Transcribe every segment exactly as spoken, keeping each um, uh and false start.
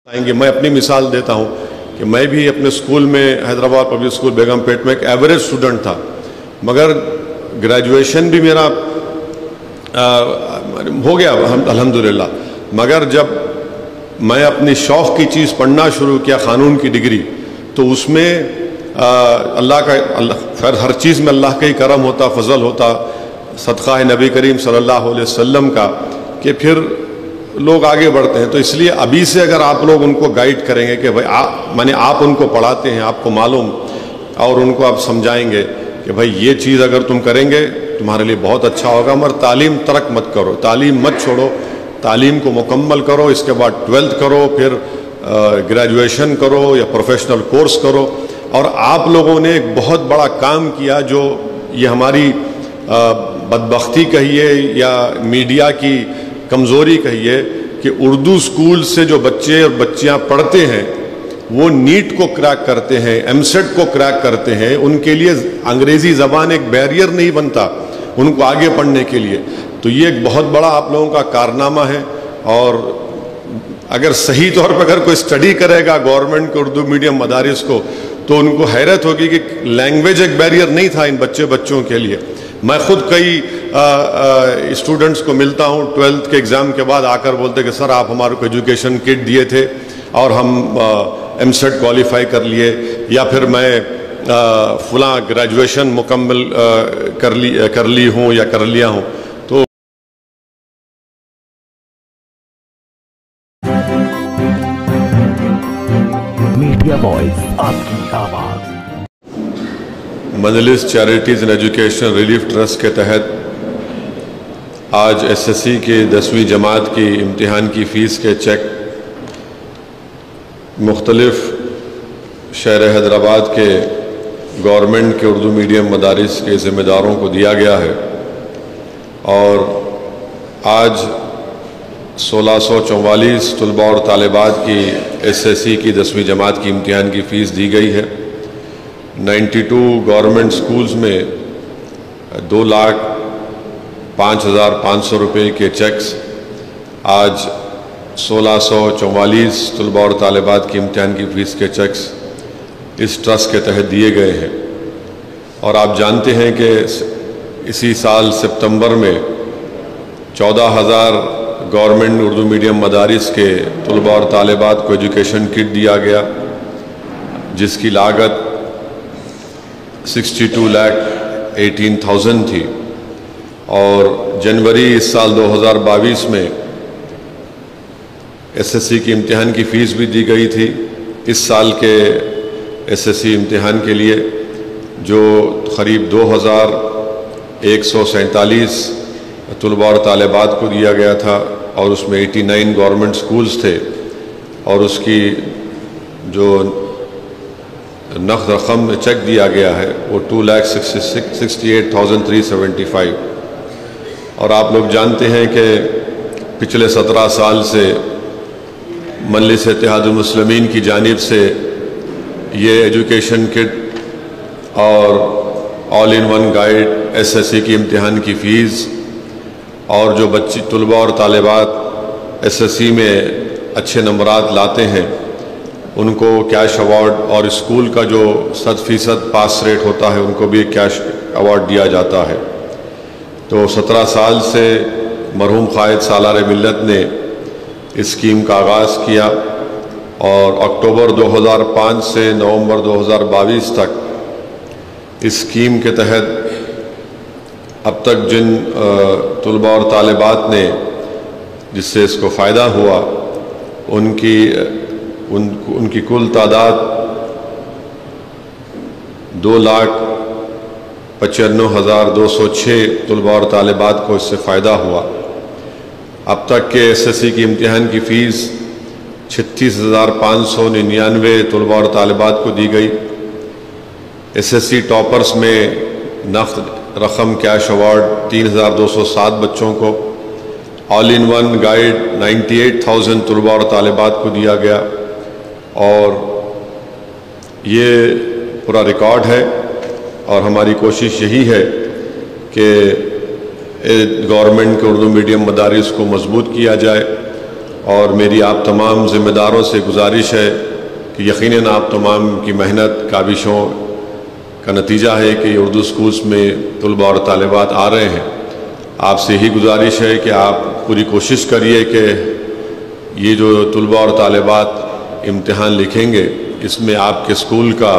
آئیں گے. میں اپنی مثال دیتا ہوں کہ میں بھی اپنے اسکول میں حیدرآباد پبلک اسکول بیگم پیٹ میں ایک ایوریج اسٹوڈنٹ تھا، مگر گریجویشن بھی میرا ہو گیا الحمدللہ. مگر جب میں اپنی شوق کی چیز پڑھنا شروع کیا، قانون کی ڈگری، تو اس میں اللہ کا خیر ہر چیز میں اللہ کا ہی کرم ہوتا، فضل ہوتا، صدقہ نبی کریم صلی اللہ علیہ وسلم کا، کہ پھر لوگ آگے بڑھتے ہیں. تو اس لیے ابھی سے اگر آپ لوگ ان کو گائیڈ کریں گے کہ بھائی آپ میں نے آپ ان کو پڑھاتے ہیں، آپ کو معلوم، اور ان کو آپ سمجھائیں گے کہ بھائی یہ چیز اگر تم کریں گے تمہارے لیے بہت اچھا ہوگا، مگر تعلیم ترک مت کرو، تعلیم مت چھوڑو، تعلیم کو مکمل کرو، اس کے بعد ٹویلتھ کرو، پھر گریجویشن کرو یا پروفیشنل کورس کرو. اور آپ لوگوں نے ایک بہت بڑا کام کیا، جو یہ ہماری بدبختی کہیے یا میڈیا کی کمزوری کہیے، کہ اردو اسکول سے جو بچے اور بچیاں پڑھتے ہیں وہ نیٹ کو کریک کرتے ہیں، ایم سیٹ کو کریک کرتے ہیں، ان کے لیے انگریزی زبان ایک بیریئر نہیں بنتا ان کو آگے پڑھنے کے لیے. تو یہ ایک بہت بڑا آپ لوگوں کا کارنامہ ہے. اور اگر صحیح طور پر اگر کوئی اسٹڈی کرے گا گورنمنٹ کے اردو میڈیم مدارس کو، تو ان کو حیرت ہوگی کہ لینگویج ایک بیریئر نہیں تھا ان بچے بچوں کے لیے. میں خود کئی اسٹوڈنٹس کو ملتا ہوں ٹویلتھ کے ایگزام کے بعد، آ کر بولتے کہ سر آپ ہمارے کو ایجوکیشن کٹ دیے تھے اور ہم ایم سیٹ کوالیفائی کر لیے، یا پھر میں فلاں گریجویشن مکمل کر لی کر لی ہوں یا کر لیا ہوں. تو میڈیا وائس آپ کی آواز. Majlis charities and education relief trust کے تحت آج ایس ایس سی کی دسویں جماعت کی امتحان کی فیس کے چیک مختلف شہر حیدرآباد کے گورنمنٹ کے اردو میڈیم مدارس کے ذمہ داروں کو دیا گیا ہے. اور آج سولہ سو چوالیس طلباء اور طالبات کی ایس ایس سی کی دسویں جماعت کی امتحان کی فیس دی گئی ہے. نائنٹی ٹو گورنمنٹ سکولز میں دو لاکھ پانچ ہزار پانچ سو روپے کے چیکس آج سولہ سو چوالیس طلباء اور طالبات کی امتحان کی فیس کے چیکس اس ٹرسٹ کے تحت دیے گئے ہیں. اور آپ جانتے ہیں کہ اسی سال سپتمبر میں چودہ ہزار گورنمنٹ اردو میڈیم مدارس کے طلباء اور طالبات کو ایجوکیشن کٹ دیا گیا، جس کی لاگت sixty two lakh eighteen thousand تھی. اور جنوری اس سال دو ہزار باویس میں ایس ایس سی کی امتحان کی فیس بھی دی گئی تھی اس سال کے ایس ایس سی امتحان کے لیے، جو قریب دو ہزار ایک سو سینتالیس طلباء اور طالبات کو دیا گیا تھا. اور اس میں ایٹی نائن گورنمنٹ سکولز تھے، اور اس کی جو نقد رقم چیک دیا گیا ہے وہ two lakh sixty eight thousand three seventy five. اور آپ لوگ جانتے ہیں کہ پچھلے سترہ سال سے مجلس اتحاد المسلمین کی جانب سے یہ ایجوکیشن کٹ اور all in one guide S S C کی امتحان کی فیس، اور جو بچی طلباء اور طالبات ایس ایس سی میں اچھے نمبرات لاتے ہیں ان کو کیش ایوارڈ، اور اسکول کا جو صد فیصد پاس ریٹ ہوتا ہے ان کو بھی کیش ایوارڈ دیا جاتا ہے. تو سترہ سال سے مرحوم قائد سالار ملت نے اس اسکیم کا آغاز کیا، اور اکتوبر دو ہزار پانچ سے نومبر دو ہزار باویس تک اس اسکیم کے تحت اب تک جن طلباء اور طالبات نے جس سے اس کو فائدہ ہوا ان کی ان ان کی کل تعداد دو لاکھ پچانوے ہزار دو سو چھ طلباء اور طالبات کو اس سے فائدہ ہوا. اب تک کے ایس ایس سی کی امتحان کی فیس چھتیس ہزار پانچ سو ننانوے طلباء اور طالبات کو دی گئی. ایس ایس سی ٹاپرز میں نقد رقم کیش ایوارڈ تین ہزار دو سو سات بچوں کو، all in one guide ninety eight thousand طلباء اور طالبات کو دیا گیا. اور یہ پورا ریکارڈ ہے، اور ہماری کوشش یہی ہے کہ گورنمنٹ کے اردو میڈیم مدارس کو مضبوط کیا جائے اور میری آپ تمام ذمہ داروں سے گزارش ہے کہ یقیناً آپ تمام کی محنت کاوشوں کا نتیجہ ہے کہ یہ اردو اسکولس میں طلباء اور طالبات آ رہے ہیں. آپ سے ہی گزارش ہے کہ آپ پوری کوشش کریے کہ یہ جو طلباء اور طالبات امتحان لکھیں گے اس میں آپ کے اسکول کا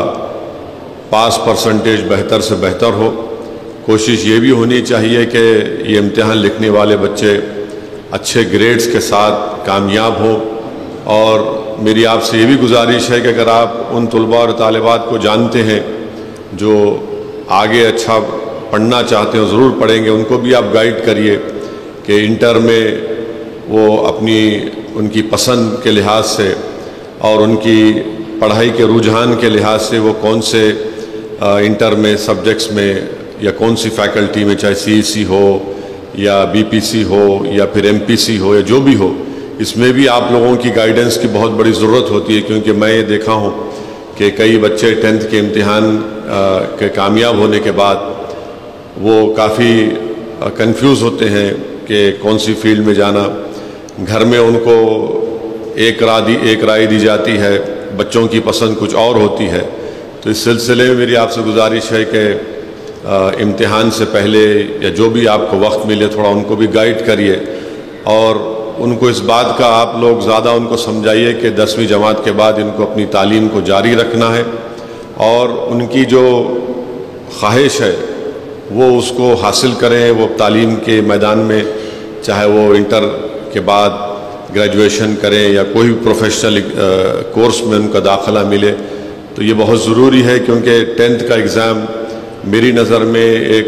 پاس پرسنٹیج بہتر سے بہتر ہو. کوشش یہ بھی ہونی چاہیے کہ یہ امتحان لکھنے والے بچے اچھے گریڈز کے ساتھ کامیاب ہوں. اور میری آپ سے یہ بھی گزارش ہے کہ اگر آپ ان طلباء اور طالبات کو جانتے ہیں جو آگے اچھا پڑھنا چاہتے ہیں ضرور پڑھیں گے، ان کو بھی آپ گائیڈ کریے کہ انٹر میں وہ اپنی ان کی پسند کے لحاظ سے اور ان کی پڑھائی کے رجحان کے لحاظ سے وہ کون سے انٹر میں سبجیکٹس میں یا کون سی فیکلٹی میں، چاہے سی ای سی ہو یا بی پی سی ہو یا پھر ایم پی سی ہو یا جو بھی ہو، اس میں بھی آپ لوگوں کی گائیڈنس کی بہت بڑی ضرورت ہوتی ہے. کیونکہ میں یہ دیکھا ہوں کہ کئی بچے ٹینتھ کے امتحان کے کامیاب ہونے کے بعد وہ کافی کنفیوز ہوتے ہیں کہ کون سی فیلڈ میں جانا. گھر میں ان کو ایک رائے دی ایک رائے دی جاتی ہے، بچوں کی پسند کچھ اور ہوتی ہے. تو اس سلسلے میں میری آپ سے گزارش ہے کہ امتحان سے پہلے یا جو بھی آپ کو وقت ملے تھوڑا ان کو بھی گائیڈ کریے اور ان کو اس بات کا آپ لوگ زیادہ ان کو سمجھائیے کہ دسویں جماعت کے بعد ان کو اپنی تعلیم کو جاری رکھنا ہے اور ان کی جو خواہش ہے وہ اس کو حاصل کریں. وہ تعلیم کے میدان میں چاہے وہ انٹر کے بعد گریجویشن کریں یا کوئی پروفیشنل کورس میں ان کا داخلہ ملے تو یہ بہت ضروری ہے. کیونکہ ٹینتھ کا ایگزام میری نظر میں ایک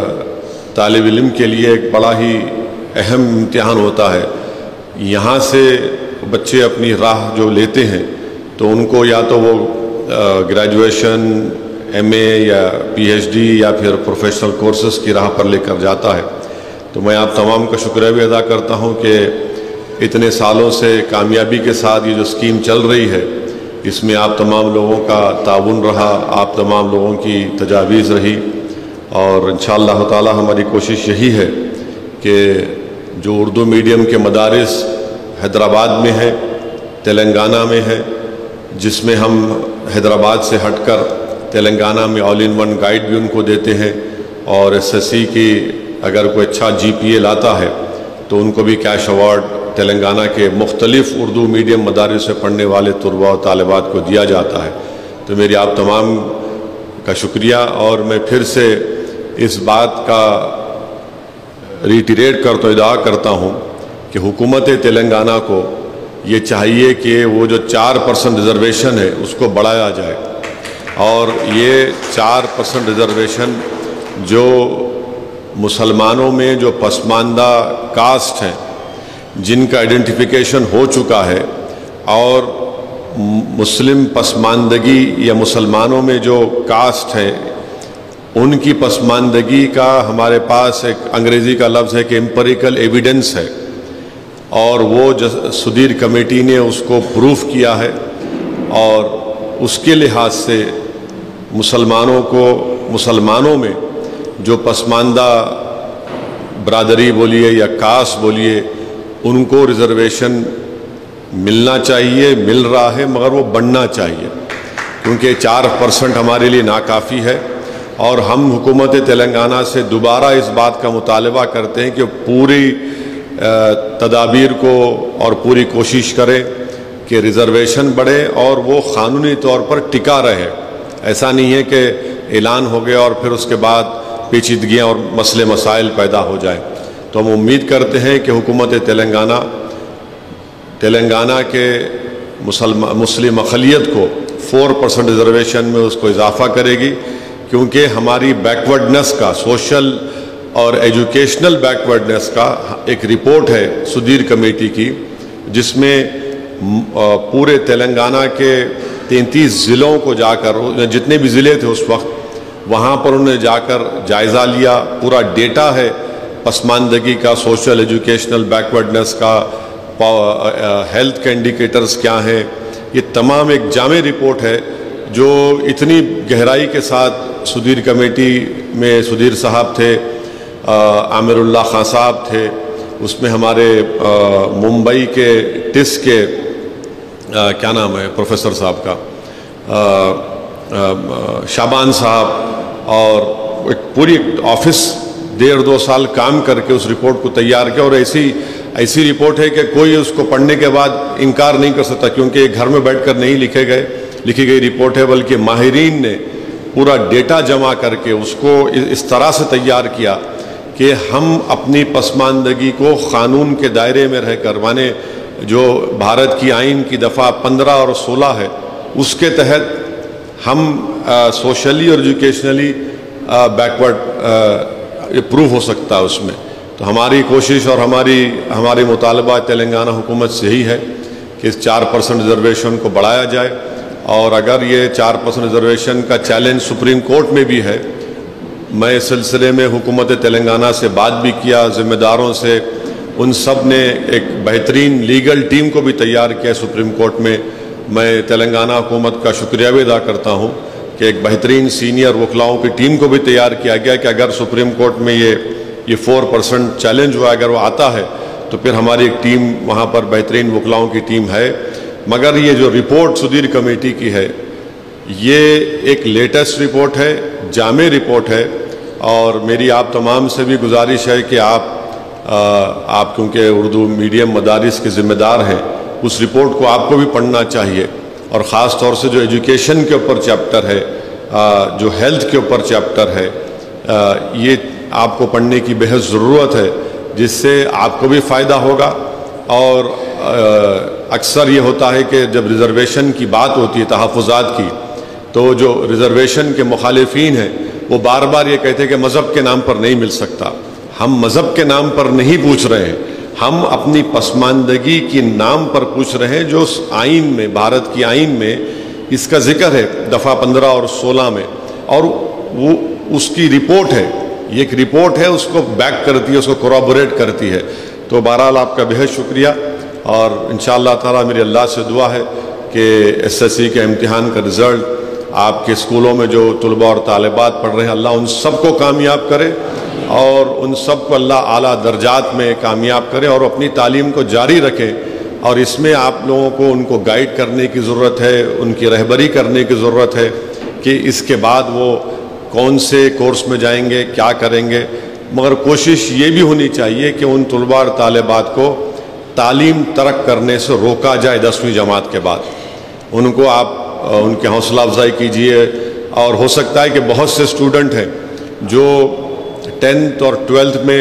طالب علم کے لیے ایک بڑا ہی اہم امتحان ہوتا ہے. یہاں سے بچے اپنی راہ جو لیتے ہیں تو ان کو یا تو وہ گریجویشن، ایم اے یا پی ایچ ڈی یا پھر پروفیشنل کورسز کی راہ پر لے کر جاتا ہے. تو میں آپ تمام کا شکریہ بھی ادا کرتا ہوں کہ اتنے سالوں سے کامیابی کے ساتھ یہ جو اسکیم چل رہی ہے اس میں آپ تمام لوگوں کا تعاون رہا، آپ تمام لوگوں کی تجاویز رہی. اور انشاءاللہ تعالی ہماری کوشش یہی ہے کہ جو اردو میڈیم کے مدارس حیدرآباد میں ہے، تلنگانہ میں ہے، جس میں ہم حیدرآباد سے ہٹ کر تلنگانہ میں آل ان ون گائیڈ بھی ان کو دیتے ہیں اور ایس ایس سی کی اگر کوئی اچھا جی پی اے لاتا ہے تو ان کو بھی کیش ایوارڈ تلنگانہ کے مختلف اردو میڈیم مدارس سے پڑھنے والے طلباء و طالبات کو دیا جاتا ہے. تو میری آپ تمام کا شکریہ. اور میں پھر سے اس بات کا ریٹریٹ کرتا ادعا کرتا ہوں کہ حکومت تلنگانہ کو یہ چاہیے کہ وہ جو چار پرسنٹ ریزرویشن ہے اس کو بڑھایا جائے اور یہ چار پرسنٹ ریزرویشن جو مسلمانوں میں جو پسماندہ کاسٹ ہیں جن کا آئیڈینٹیفیکیشن ہو چکا ہے اور مسلم پسماندگی یا مسلمانوں میں جو کاسٹ ہے ان کی پسماندگی کا ہمارے پاس ایک انگریزی کا لفظ ہے کہ امپیریکل ایویڈنس ہے اور وہ سدھیر کمیٹی نے اس کو پروف کیا ہے. اور اس کے لحاظ سے مسلمانوں کو مسلمانوں میں جو پسماندہ برادری بولیے یا کاسٹ بولیے ان کو ریزرویشن ملنا چاہیے، مل رہا ہے، مگر وہ بڑھنا چاہیے کیونکہ چار پرسنٹ ہمارے لیے ناکافی ہے. اور ہم حکومت تلنگانہ سے دوبارہ اس بات کا مطالبہ کرتے ہیں کہ پوری تدابیر کو اور پوری کوشش کرے کہ ریزرویشن بڑھے اور وہ قانونی طور پر ٹکا رہے. ایسا نہیں ہے کہ اعلان ہو گیا اور پھر اس کے بعد پیچیدگیاں اور مسئلے مسائل پیدا ہو جائیں. تو ہم امید کرتے ہیں کہ حکومت تلنگانہ تلنگانہ کے مسلم مسلم اقلیت کو فور پرسنٹ ریزرویشن میں اس کو اضافہ کرے گی کیونکہ ہماری بیکورڈنس کا سوشل اور ایجوکیشنل بیکورڈنس کا ایک رپورٹ ہے سدھیر کمیٹی کی جس میں پورے تلنگانہ کے تینتیس ضلعوں کو جا کر جتنے بھی ضلع تھے اس وقت وہاں پر انہوں نے جا کر جائزہ لیا. پورا ڈیٹا ہے پسماندگی کا، سوشل ایجوکیشنل بیکورڈنس کا، ہیلتھ کے انڈیکیٹرز کیا ہیں. یہ تمام ایک جامع رپورٹ ہے جو اتنی گہرائی کے ساتھ سدھیر کمیٹی میں سدھیر صاحب تھے، عامر اللہ خان صاحب تھے، اس میں ہمارے ممبئی کے ٹس کے کیا نام ہے پروفیسر صاحب کا, شابان صاحب, اور ایک پوری آفس ڈیڑھ دو سال کام کر کے اس رپورٹ کو تیار کیا, اور ایسی ایسی رپورٹ ہے کہ کوئی اس کو پڑھنے کے بعد انکار نہیں کر سکتا, کیونکہ یہ گھر میں بیٹھ کر نہیں لکھے گئے لکھی گئی رپورٹ ہے, بلکہ ماہرین نے پورا ڈیٹا جمع کر کے اس کو اس طرح سے تیار کیا کہ ہم اپنی پسماندگی کو قانون کے دائرے میں رہ کر, مانے جو بھارت کی آئین کی دفعہ پندرہ اور سولہ ہے اس کے تحت ہم سوشلی اور ایجوکیشنلی بیکورڈ پروو ہو سکتا ہے اس میں. تو ہماری کوشش اور ہماری ہماری مطالبہ تلنگانہ حکومت سے ہی ہے کہ اس چار پرسنٹ ریزرویشن کو بڑھایا جائے, اور اگر یہ چار پرسنٹ ریزرویشن کا چیلنج سپریم کورٹ میں بھی ہے, میں اس سلسلے میں حکومت تلنگانہ سے بات بھی کیا, ذمہ داروں سے, ان سب نے ایک بہترین لیگل ٹیم کو بھی تیار کیا سپریم کورٹ میں. میں تلنگانہ حکومت کا شکریہ بھی ادا کرتا ہوں کہ ایک بہترین سینئر وکلاؤں کی ٹیم کو بھی تیار کیا گیا کہ اگر سپریم کورٹ میں یہ یہ فور پرسنٹ چیلنج ہوا, اگر وہ آتا ہے تو پھر ہماری ایک ٹیم وہاں پر بہترین وکلاؤں کی ٹیم ہے. مگر یہ جو رپورٹ سدھیر کمیٹی کی ہے یہ ایک لیٹسٹ رپورٹ ہے, جامع رپورٹ ہے, اور میری آپ تمام سے بھی گزارش ہے کہ آپ آپ کیونکہ اردو میڈیم مدارس کے ذمہ دار ہیں, اس رپورٹ کو آپ کو بھی پڑھنا چاہیے, اور خاص طور سے جو ایجوکیشن کے اوپر چیپٹر ہے, جو ہیلتھ کے اوپر چیپٹر ہے, یہ آپ کو پڑھنے کی بہت ضرورت ہے, جس سے آپ کو بھی فائدہ ہوگا. اور اکثر یہ ہوتا ہے کہ جب ریزرویشن کی بات ہوتی ہے تحفظات کی, تو جو ریزرویشن کے مخالفین ہیں وہ بار بار یہ کہتے ہیں کہ مذہب کے نام پر نہیں مل سکتا. ہم مذہب کے نام پر نہیں پوچھ رہے ہیں, ہم اپنی پسماندگی کے نام پر پوچھ رہے ہیں, جو آئین میں, بھارت کی آئین میں اس کا ذکر ہے دفعہ پندرہ اور سولہ میں, اور وہ اس کی رپورٹ ہے, یہ ایک رپورٹ ہے, اس کو بیک کرتی ہے, اس کو کورابوریٹ کرتی ہے. تو بہرحال آپ کا بہت شکریہ, اور انشاءاللہ تعالیٰ میری اللہ سے دعا ہے کہ ایس ایس سی کے امتحان کا رزلٹ آپ کے اسکولوں میں جو طلباء اور طالبات پڑھ رہے ہیں, اللہ ان سب کو کامیاب کرے, اور ان سب کو اللہ اعلیٰ درجات میں کامیاب کرے, اور اپنی تعلیم کو جاری رکھے. اور اس میں آپ لوگوں کو ان کو گائیڈ کرنے کی ضرورت ہے, ان کی رہبری کرنے کی ضرورت ہے کہ اس کے بعد وہ کون سے کورس میں جائیں گے, کیا کریں گے. مگر کوشش یہ بھی ہونی چاہیے کہ ان طلباء اور طالبات کو تعلیم ترک کرنے سے روکا جائے دسویں جماعت کے بعد. ان کو آپ ان کی حوصلہ افزائی کیجیے, اور ہو سکتا ہے کہ بہت سے اسٹوڈنٹ ہیں جو ٹینتھ اور ٹویلتھ میں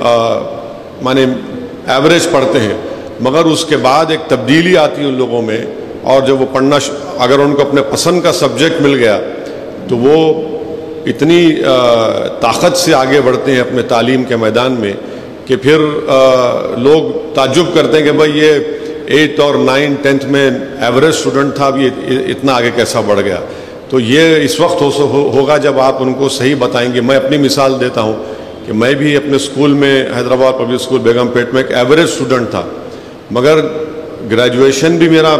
مانے ایوریج پڑھتے ہیں, مگر اس کے بعد ایک تبدیلی آتی ہے ان لوگوں میں, اور جب وہ پڑھنا اگر ان کو اپنے پسند کا سبجیکٹ مل گیا تو وہ اتنی طاقت سے آگے بڑھتے ہیں اپنے تعلیم کے میدان میں کہ پھر لوگ تعجب کرتے ہیں کہ بھائی یہ ایٹ اور نائن ٹینتھ میں ایوریج اسٹوڈنٹ تھا, اب یہ اتنا آگے کیسا بڑھ گیا. تو یہ اس وقت ہوگا جب آپ ان کو صحیح بتائیں گے. میں اپنی مثال دیتا ہوں کہ میں بھی اپنے اسکول میں, حیدرآباد پبلک اسکول بیگم پیٹ میں, ایک ایوریج اسٹوڈنٹ تھا, مگر گریجویشن بھی میرا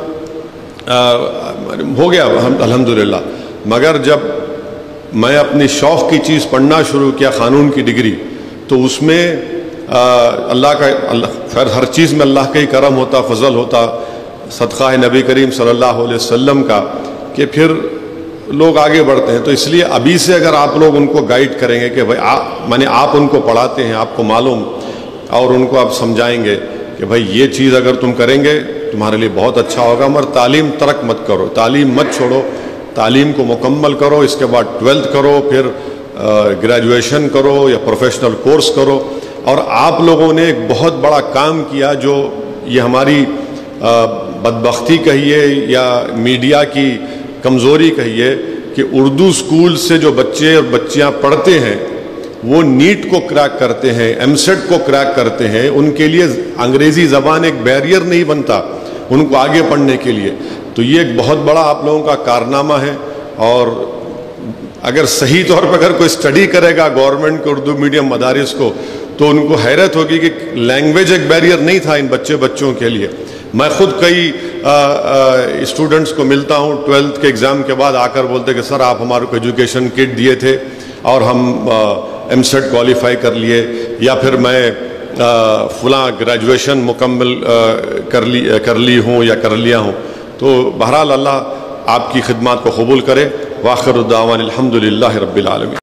ہو گیا الحمدللہ. مگر جب میں اپنی شوق کی چیز پڑھنا شروع کیا, قانون کی ڈگری, تو اس میں اللہ کا خیر ہر چیز میں اللہ کا ہی کرم ہوتا, فضل ہوتا, صدقہ نبی کریم صلی اللہ علیہ وسلم کا, کہ پھر لوگ آگے بڑھتے ہیں. تو اس لیے ابھی سے اگر آپ لوگ ان کو گائیڈ کریں گے کہ بھائی آپ میں نے آپ ان کو پڑھاتے ہیں, آپ کو معلوم, اور ان کو آپ سمجھائیں گے کہ بھائی یہ چیز اگر تم کریں گے تمہارے لیے بہت اچھا ہوگا, مگر تعلیم ترک مت کرو, تعلیم مت چھوڑو, تعلیم کو مکمل کرو, اس کے بعد ٹویلتھ کرو, پھر گریجویشن کرو یا پروفیشنل کورس کرو. اور آپ لوگوں نے ایک بہت بڑا کام کیا, جو یہ ہماری بدبختی کہیے یا میڈیا کی کمزوری کہیے, کہ اردو اسکول سے جو بچے اور بچیاں پڑھتے ہیں وہ نیٹ کو کریک کرتے ہیں, ایم سیٹ کو کریک کرتے ہیں, ان کے لیے انگریزی زبان ایک بیریئر نہیں بنتا ان کو آگے پڑھنے کے لیے. تو یہ ایک بہت بڑا آپ لوگوں کا کارنامہ ہے, اور اگر صحیح طور پر اگر کوئی اسٹڈی کرے گا گورنمنٹ کے اردو میڈیم مدارس کو, تو ان کو حیرت ہوگی کہ لینگویج ایک بیریئر نہیں تھا ان بچے بچوں کے لیے. میں خود کئی اسٹوڈنٹس کو ملتا ہوں ٹویلتھ کے ایگزام کے بعد آ کر بولتے کہ سر آپ ہمارے کو ایجوکیشن کٹ دیے تھے اور ہم ایم سیٹ کوالیفائی کر لیے, یا پھر میں فلاں گریجویشن مکمل کر لی کر لی ہوں یا کر لیا ہوں. تو بہرحال اللہ آپ کی خدمات کو قبول کرے. وآخر الدعوان الحمد للہ رب العالمین.